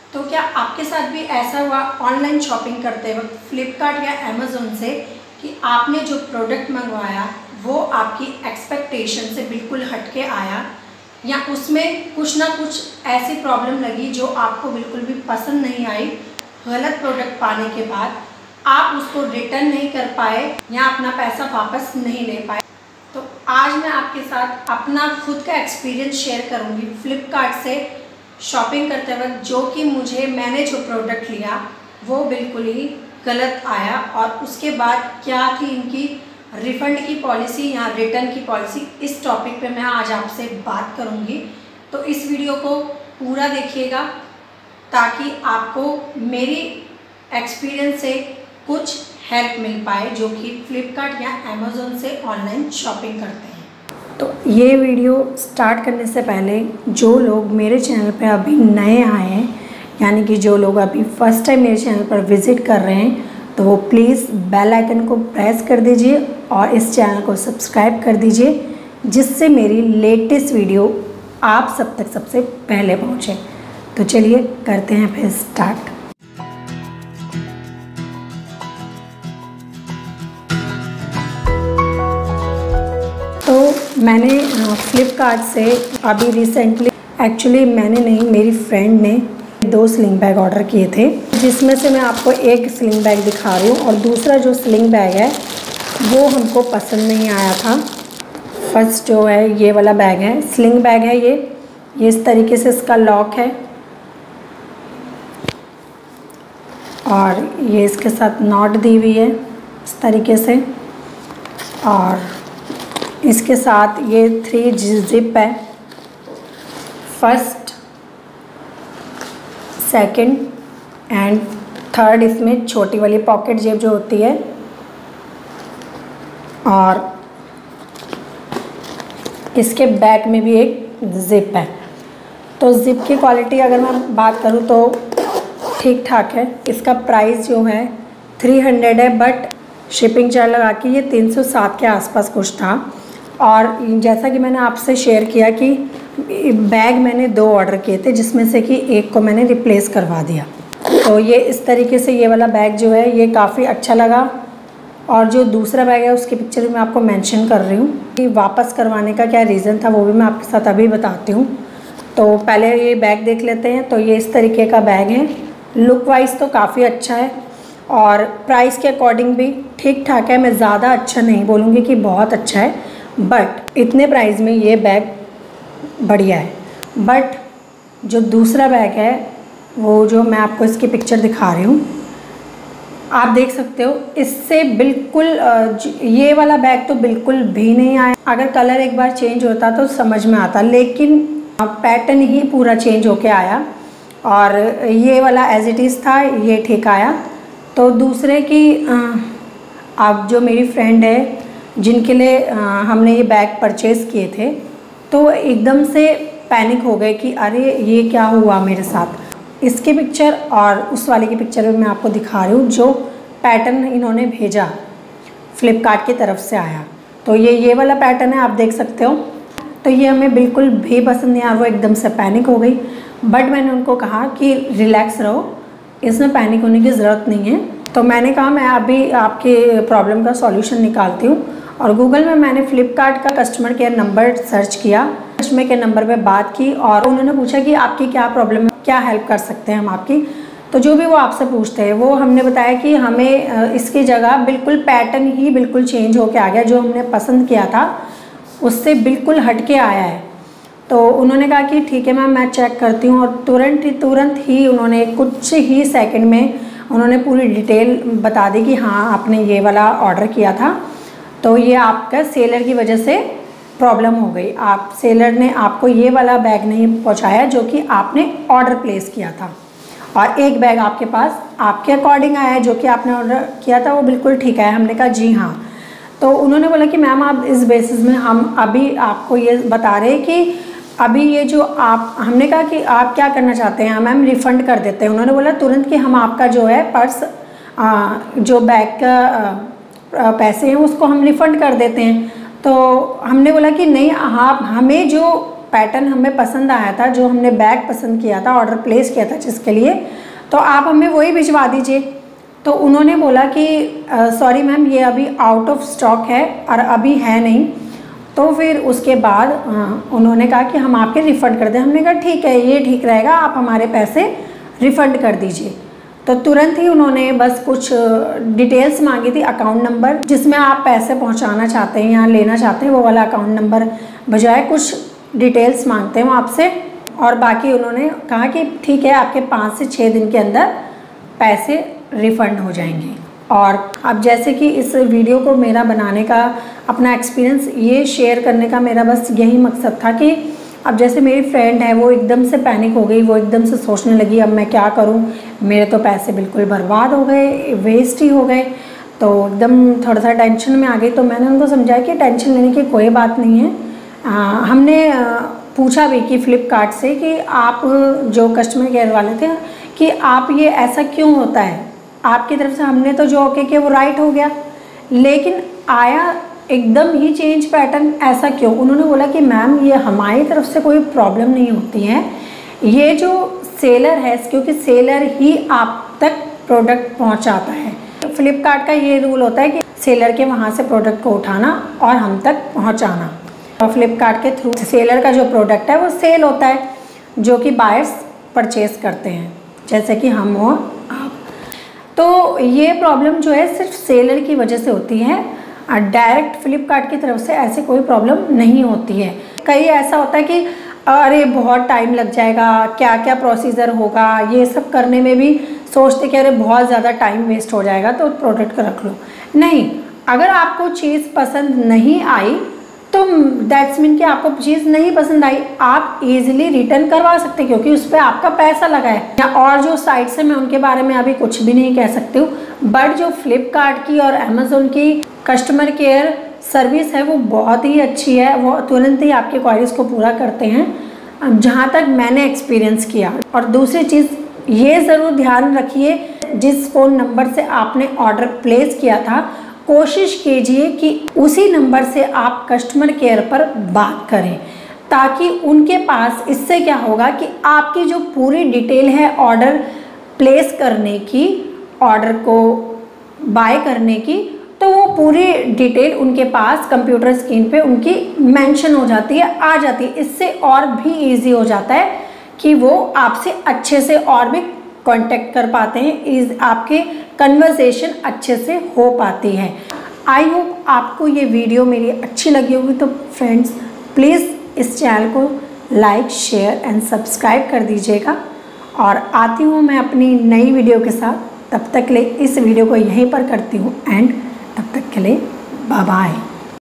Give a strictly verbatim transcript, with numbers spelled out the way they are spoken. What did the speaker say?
तो क्या आपके साथ भी ऐसा हुआ ऑनलाइन शॉपिंग करते वक्त फ्लिपकार्ट या अमेज़ोन से कि आपने जो प्रोडक्ट मंगवाया वो आपकी एक्सपेक्टेशन से बिल्कुल हटके आया, या उसमें कुछ ना कुछ ऐसी प्रॉब्लम लगी जो आपको बिल्कुल भी पसंद नहीं आई? गलत प्रोडक्ट पाने के बाद आप उसको रिटर्न नहीं कर पाए या अपना पैसा वापस नहीं ले पाए। तो आज मैं आपके साथ अपना खुद का एक्सपीरियंस शेयर करूंगी फ्लिपकार्ट से शॉपिंग करते वक्त, जो कि मुझे मैंने जो प्रोडक्ट लिया वो बिल्कुल ही गलत आया, और उसके बाद क्या थी इनकी रिफ़ंड की पॉलिसी या रिटर्न की पॉलिसी। इस टॉपिक पे मैं आज आपसे बात करूंगी। तो इस वीडियो को पूरा देखिएगा ताकि आपको मेरी एक्सपीरियंस से कुछ हेल्प मिल पाए जो कि फ्लिपकार्ट या अमेज़ोन से ऑनलाइन शॉपिंग करते हैं। तो ये वीडियो स्टार्ट करने से पहले जो लोग मेरे चैनल पे अभी नए आए हैं, यानी कि जो लोग अभी फर्स्ट टाइम मेरे चैनल पर विज़िट कर रहे हैं, तो वो प्लीज़ बेल आइकन को प्रेस कर दीजिए और इस चैनल को सब्सक्राइब कर दीजिए, जिससे मेरी लेटेस्ट वीडियो आप सब तक सबसे पहले पहुँचे। तो चलिए करते हैं फिर स्टार्ट। तो मैंने फ्लिपकार्ट से अभी रिसेंटली, एक्चुअली मैंने नहीं, मेरी फ्रेंड ने दो स्लिंग बैग ऑर्डर किए थे, जिसमें से मैं आपको एक स्लिंग बैग दिखा रही हूँ और दूसरा जो स्लिंग बैग है वो हमको पसंद नहीं आया था। फर्स्ट जो है ये वाला बैग है, स्लिंग बैग है ये ये इस तरीके से इसका लॉक है और ये इसके साथ नॉट दी हुई है इस तरीके से, और इसके साथ ये थ्री जिप है, फर्स्ट, सेकंड एंड थर्ड। इसमें छोटी वाली पॉकेट जेब जो होती है, और इसके बैक में भी एक जिप है। तो जिप की क्वालिटी अगर मैं बात करूँ तो ठीक ठाक है। इसका प्राइस जो है थ्री हंड्रेड है, बट शिपिंग चार्ज लगा के ये तीन सौ सात के आसपास कुछ था। और जैसा कि मैंने आपसे शेयर किया कि बैग मैंने दो ऑर्डर किए थे, जिसमें से कि एक को मैंने रिप्लेस करवा दिया। तो ये इस तरीके से ये वाला बैग जो है ये काफ़ी अच्छा लगा, और जो दूसरा बैग है उसकी पिक्चर मैं आपको मेंशन कर रही हूँ कि वापस करवाने का क्या रीज़न था, वो भी मैं आपके साथ अभी बताती हूँ। तो पहले ये बैग देख लेते हैं। तो ये इस तरीके का बैग है, लुक वाइज तो काफ़ी अच्छा है और प्राइस के अकॉर्डिंग भी ठीक ठाक है। मैं ज़्यादा अच्छा नहीं बोलूँगी कि बहुत अच्छा है, बट इतने प्राइस में ये बैग बढ़िया है। बट जो दूसरा बैग है वो जो मैं आपको इसकी पिक्चर दिखा रही हूँ, आप देख सकते हो, इससे बिल्कुल ये वाला बैग तो बिल्कुल भी नहीं आया। अगर कलर एक बार चेंज होता तो समझ में आता, लेकिन पैटर्न ही पूरा चेंज होके आया, और ये वाला एज इट इज़ था, ये ठीक आया। तो दूसरे की अब जो मेरी फ्रेंड है जिनके लिए हमने ये बैग परचेज़ किए थे, तो एकदम से पैनिक हो गए कि अरे ये क्या हुआ मेरे साथ। इसकी पिक्चर और उस वाले की पिक्चर में मैं आपको दिखा रही हूँ, जो पैटर्न इन्होंने भेजा फ्लिपकार्ट की तरफ से आया। तो ये ये वाला पैटर्न है, आप देख सकते हो। तो ये हमें बिल्कुल भी पसंद नहीं आया, वो एकदम से पैनिक हो गई। बट मैंने उनको कहा कि रिलैक्स रहो, इसमें पैनिक होने की ज़रूरत नहीं है। तो मैंने कहा मैं अभी आपके प्रॉब्लम का सॉल्यूशन निकालती हूँ, और गूगल में मैंने फ़्लिपकार्ट का कस्टमर केयर नंबर सर्च किया, कस्टमर केयर नंबर पे बात की, और उन्होंने पूछा कि आपकी क्या प्रॉब्लम है, क्या हेल्प कर सकते हैं हम आपकी। तो जो भी वो आपसे पूछते हैं वो हमने बताया कि हमें इसकी जगह बिल्कुल पैटर्न ही बिल्कुल चेंज होके आ गया, जो हमने पसंद किया था उससे बिल्कुल हट के आया है। तो उन्होंने कहा कि ठीक है मैम, मैं चेक करती हूँ, और तुरंत ही तुरंत ही उन्होंने कुछ ही सेकंड में उन्होंने पूरी डिटेल बता दी कि हाँ आपने ये वाला ऑर्डर किया था, तो ये आपका सेलर की वजह से प्रॉब्लम हो गई। आप सेलर ने आपको ये वाला बैग नहीं पहुंचाया जो कि आपने ऑर्डर प्लेस किया था, और एक बैग आपके पास आपके अकॉर्डिंग आया है जो कि आपने ऑर्डर किया था वो बिल्कुल ठीक है। हमने कहा जी हाँ। तो उन्होंने बोला कि मैम आप इस बेसिस में हम अभी आपको ये बता रहे हैं कि अभी ये जो आप, हमने कहा कि आप क्या करना चाहते हैं, मैम रिफ़ंड कर देते हैं। उन्होंने बोला तुरंत कि हम आपका जो है पर्स आ, जो बैग का आ, पैसे हैं उसको हम रिफ़ंड कर देते हैं। तो हमने बोला कि नहीं, आप हमें जो पैटर्न हमें पसंद आया था, जो हमने बैग पसंद किया था, ऑर्डर प्लेस किया था जिसके लिए, तो आप हमें वही भिजवा दीजिए। तो उन्होंने बोला कि सॉरी मैम, ये अभी आउट ऑफ स्टॉक है और अभी है नहीं। तो फिर उसके बाद आ, उन्होंने कहा कि हम आपके रिफ़ंड कर दें। हमने कहा ठीक है, ये ठीक रहेगा, आप हमारे पैसे रिफ़ंड कर दीजिए। तो तुरंत ही उन्होंने बस कुछ डिटेल्स मांगी थी, अकाउंट नंबर जिसमें आप पैसे पहुंचाना चाहते हैं या लेना चाहते हैं वो वाला अकाउंट नंबर, बजाय कुछ डिटेल्स मांगते हैं वो आपसे। और बाकी उन्होंने कहा कि ठीक है, आपके पाँच से छः दिन के अंदर पैसे रिफ़ंड हो जाएंगे। और अब जैसे कि इस वीडियो को मेरा बनाने का, अपना एक्सपीरियंस ये शेयर करने का मेरा बस यही मकसद था कि अब जैसे मेरी फ्रेंड है वो एकदम से पैनिक हो गई, वो एकदम से सोचने लगी अब मैं क्या करूं, मेरे तो पैसे बिल्कुल बर्बाद हो गए, वेस्ट ही हो गए। तो एकदम थोड़ा सा टेंशन में आ गई। तो मैंने उनको समझाया कि टेंशन लेने की कोई बात नहीं है। आ, हमने आ, पूछा भी कि फ़्लिपकार्ट से कि आप जो कस्टमर केयर वाले थे कि आप ये ऐसा क्यों होता है, आपकी तरफ से हमने तो जो ओके किया वो राइट हो गया, लेकिन आया एकदम ही चेंज पैटर्न, ऐसा क्यों? उन्होंने बोला कि मैम ये हमारी तरफ से कोई प्रॉब्लम नहीं होती है, ये जो सेलर है, क्योंकि सेलर ही आप तक प्रोडक्ट पहुंचाता है। फ्लिपकार्ट का ये रूल होता है कि सेलर के वहाँ से प्रोडक्ट को उठाना और हम तक पहुँचाना। और फ्लिपकार्ट के थ्रू सेलर का जो प्रोडक्ट है वो सेल होता है, जो कि बायर्स परचेज़ करते हैं, जैसे कि हम हो आप। तो ये प्रॉब्लम जो है सिर्फ सेलर की वजह से होती है, डायरेक्ट फ्लिपकार्ट की तरफ से ऐसे कोई प्रॉब्लम नहीं होती है। कई ऐसा होता है कि अरे बहुत टाइम लग जाएगा, क्या क्या प्रोसीजर होगा, ये सब करने में भी सोचते कि अरे बहुत ज़्यादा टाइम वेस्ट हो जाएगा तो प्रोडक्ट को रख लो। नहीं, अगर आपको चीज़ पसंद नहीं आई तो दैट्स मीन कि आपको चीज़ नहीं पसंद आई, आप इजीली रिटर्न करवा सकते हैं, क्योंकि उस पर आपका पैसा लगा है। और जो साइट्स है मैं उनके बारे में अभी कुछ भी नहीं कह सकती हूँ, बट जो फ्लिपकार्ट की और अमेज़ोन की कस्टमर केयर सर्विस है वो बहुत ही अच्छी है। वो तुरंत ही आपके क्वारीज को पूरा करते हैं, जहाँ तक मैंने एक्सपीरियंस किया। और दूसरी चीज़ ये ज़रूर ध्यान रखिए, जिस फ़ोन नंबर से आपने ऑर्डर प्लेस किया था, कोशिश कीजिए कि उसी नंबर से आप कस्टमर केयर पर बात करें, ताकि उनके पास, इससे क्या होगा कि आपकी जो पूरी डिटेल है ऑर्डर प्लेस करने की, ऑर्डर को बाय करने की, तो वो पूरी डिटेल उनके पास कंप्यूटर स्क्रीन पे उनकी मेंशन हो जाती है, आ जाती है। इससे और भी इजी हो जाता है कि वो आपसे अच्छे से और भी कांटेक्ट कर पाते हैं, इस आपके कन्वर्सेशन अच्छे से हो पाती है। आई होप आपको ये वीडियो मेरी अच्छी लगी होगी। तो फ्रेंड्स प्लीज़ इस चैनल को लाइक, शेयर एंड सब्सक्राइब कर दीजिएगा। और आती हूँ मैं अपनी नई वीडियो के साथ, तब तक के लिए इस वीडियो को यहीं पर करती हूँ एंड तब तक के लिए बाय बाय।